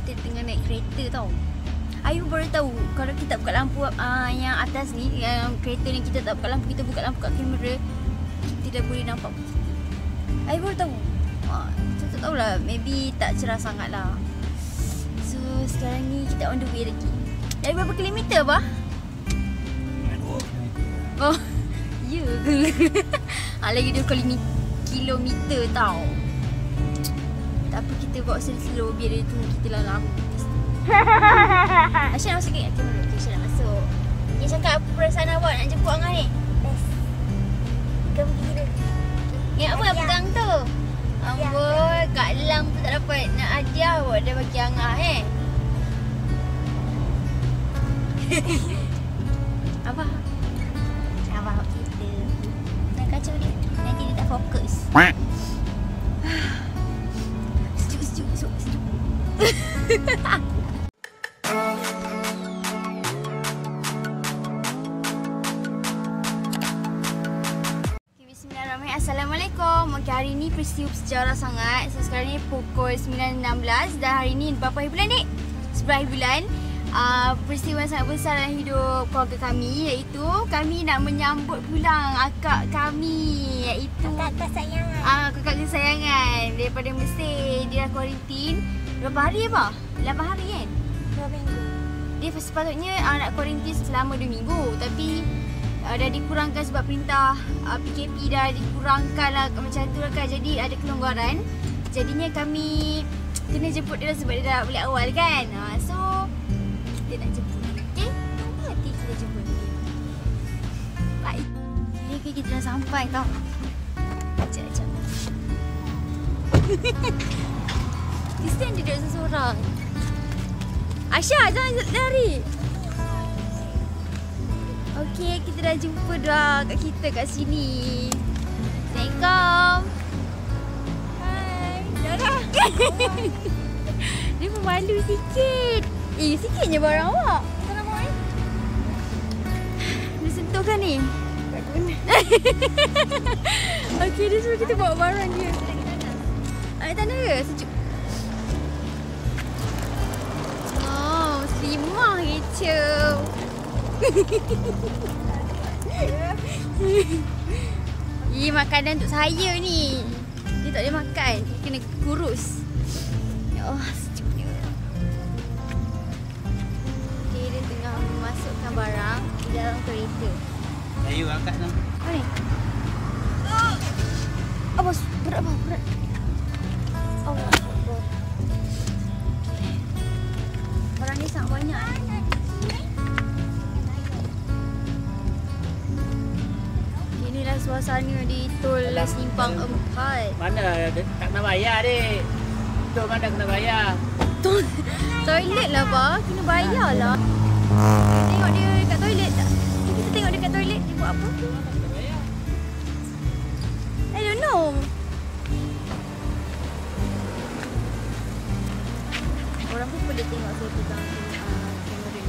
kita tengah naik kereta tau. Ayu baru tahu kalau kita buka lampu yang atas ni, yang kereta ni kita tak buka lampu, kita buka lampu kat kamera, kita dah boleh nampak kita. Ayu baru tahu. Saya tak tahulah, maybe tak cerah sangat lah. So sekarang ni kita on the way lagi. Dari berapa kilometer bah? 2 kilometer. Oh, ya ke? Lagi 2 kilometer tau. Tapi kita bawa slow-slow biar dia tunggu kita lah lama. Aisyah nak masuk ke? Okay, Aisyah nak masuk. Dia cakap apa perasaan awak nak jemput Angah ni? Best. Gembira. Ingat apa yang pegang tu? Amboi, Kak Lang tu tak dapat nak hadiah awak dah bagi Angah Abah. Abah kita. Jangan kacau dia. Nanti dia tak fokus. Sejuk. Bismillahirrahmanirrahim. Assalamualaikum. Okay, hari ni peristiwa sejarah sangat. So sekarang ni pukul 9.16 dan hari ni berapa hari bulan ni? 11 hari bulan. Peristiwa yang sangat besar dalam hidup keluarga kami, iaitu kami nak menyambut pulang akak kami, iaitu Kakak kesayangan. kakak kesayangan daripada Mesir. Dia dah kuarantin berapa hari apa? 8 hari kan? 2 minggu. Dia sepatutnya nak kuarantin selama 2 minggu, tapi dah dikurangkan sebab perintah PKP dah dikurangkan lah macam tu lah kan. Jadi ada kelonggaran. Jadinya kami kena jemput dia lah sebab dia dah balik awal kan. So kita nak jemput. Okay? Nanti kita jemput dia. Bye. Jadi kita dah sampai tau. Sekejap. Kesian dia duduk seorang. Aisyah, jangan lari. Okey, kita dah jumpa dah kat kita kat sini. Assalamualaikum. Hai. Dah. Dia pemalu sikit. Sikitnya barang awak. Kau nak main? Dia sentuh kan ni? Tak guna. Okey, dia suruh kita bawa barang dia. Air tanah ke? Sejuk. Oh, Muslimah kecoh. Makanan untuk saya ni. Dia tak boleh makan. Kena kurus. Ya Allah, sejuknya. Okay, dia tengah memasukkan barang di dalam kereta. Ayu angkat tu. Apa ni? Abang, berat abang, berat. Allah Akbar. Barang ni sangat banyak. Inilah suasana di Tol Simpang 4. Mana tak kena bayar dek. Tu mana kena bayar. Toilet lah bah, kena bayar lah. Tengok dia dekat toilet tak? Kita tengok dekat toilet dia buat apa tu? Kena bayar. I don't know. Orang pun boleh tengok saya pegang kamera ni.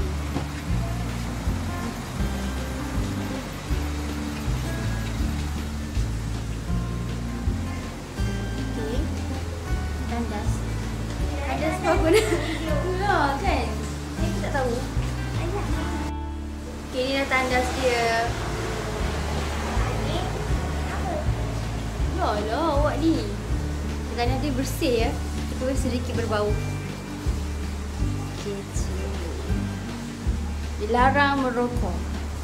Okay. Tandas. Tandas apa dah? Itulah kan? Saya tak tahu. Okay, ni dah tandas dia. Yalah awak ni. Kadang-kadang dia bersih ya. Tapi sedikit berbau. Kecil. Dilarang merokok.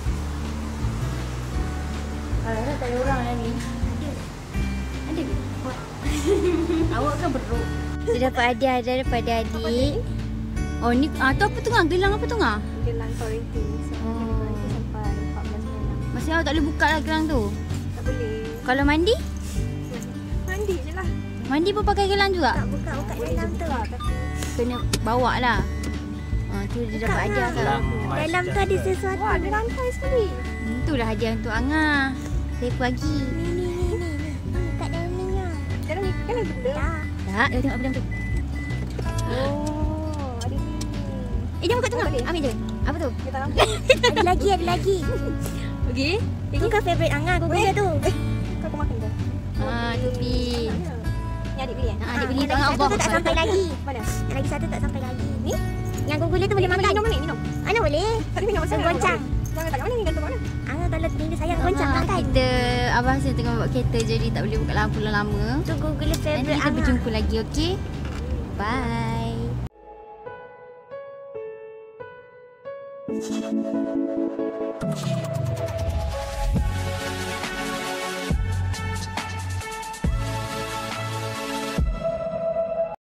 Kalau tak ada orang lah ni. Ada ke? Awak kan beruk. Dia dapat hadiah daripada adik. Oh ni, tu apa tu ngah? Gelang apa tu ngah? Gelang quarantine. Nanti sampai 14 malam. Maksudnya awak tak boleh buka lah gelang tu? Tak boleh. Kalau mandi? Mandi je lah. Mandi pun pakai gelang juga? Tak buka dalam tu. Kena bawa lah. Tu dia dapat hadiah kan? Dalam tu ada sesuatu. Wah, ada rantai sekali. Itulah hadiah untuk Angah. Saya bagi. Ni. Kat dalam ni lah. Dalam ni kan ada benda? Tak, dia tengok pedang tu. Oh, ada ni. Jangan buka tengah. Ambil je. Apa tu? Dia tak nampak. Ada lagi. Okey. Itu kan favourite Angah. Kau beli tu. Kau makan dah. Topi. Ni adik beli kan? Adik beli tu Yang Angah lagi ubah. satu tak sampai lagi. Mana? Yang lagi satu tak sampai lagi. Yang gugulia tu boleh makan. Minum. Mana boleh? Tadi minum masa Goncang. Jangan tak kat mana ni, gantung kat mana? Kalau tinggi sayang goncang makan. Kita Abang Hassan tengah bawa kereta jadi tak boleh buka lampu lama. Tu gugulia Nanti favorite kita Angah. berjumpa lagi, okey? Bye.